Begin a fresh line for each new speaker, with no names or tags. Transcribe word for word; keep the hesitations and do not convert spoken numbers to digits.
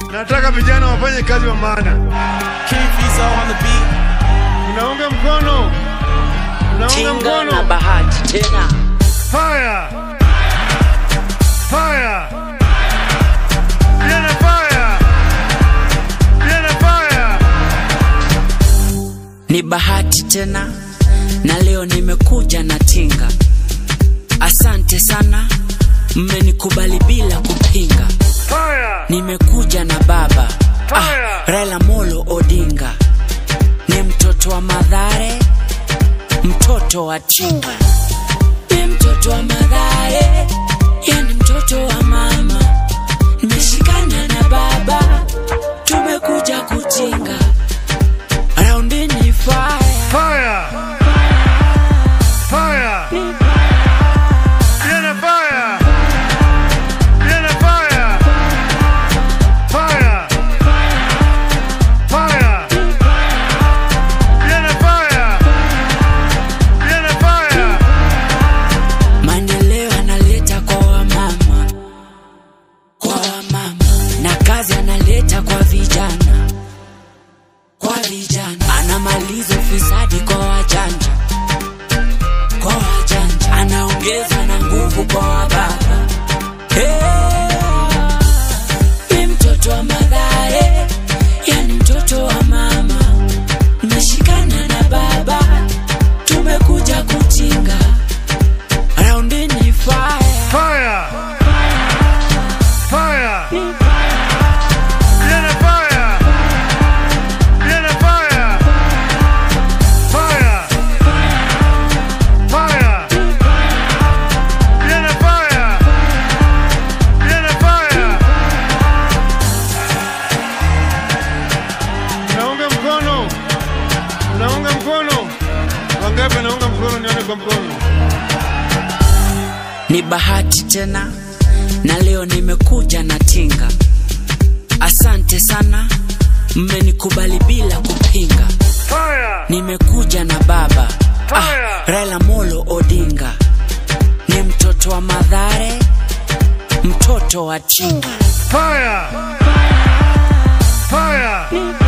Nataka vijana wafanye kazi wa maana. Unaunga mkono. Unaunga mkono
na Bahati tena.
Fire. Fire. Viene fire. Viene fire.
Ni Bahati tena na leo nimekuja na tinga. Asante sana, mmenikubali bila kupinga.
Fire.
Nimekuja na baba ah, Raila AMOLO ODINGA. Ni mtoto wa Madhare, mtoto wa Chinga. Ni mtoto wa Madhare, yani mtoto wa mama. Nimeshikana na baba, tumekuja kutinga. Raundi ni fire.
Fire. Fire. Viene fire. Viene fire. Fire. Fire. Viene fire. Viene fire.
Maendeleo analeta kwa wamama, kwa wamama. Na kazi analeta kwa vijana, kwa vijana. Anamaliza ufisadi kwa wajanja, kwa wajanja. Anaongeza na nguvu kwa wababa. Hey, ni mtoto wa Madhare, yani mtoto wa mama. Nimeshikana na baba, tumekuja kutinga. Raundi ni fire.
Fire. Fire. Viene fire. Viene fire. Fire. Fire. Viene fire. Viene fire. Naunga mkono. Naunga mkono. Wangapi naunga mkono nione kwa mkono.
Ni Bahati tena na leo nimekuja na tinga. Asante sana, mmenikubali bila kupinga.
Fire.
Nimekuja na baba ah,
Fire.
Raila AMOLO ODINGA. Ni mtoto wa Madhare, mtoto wa Chinga.
Fire. Fire.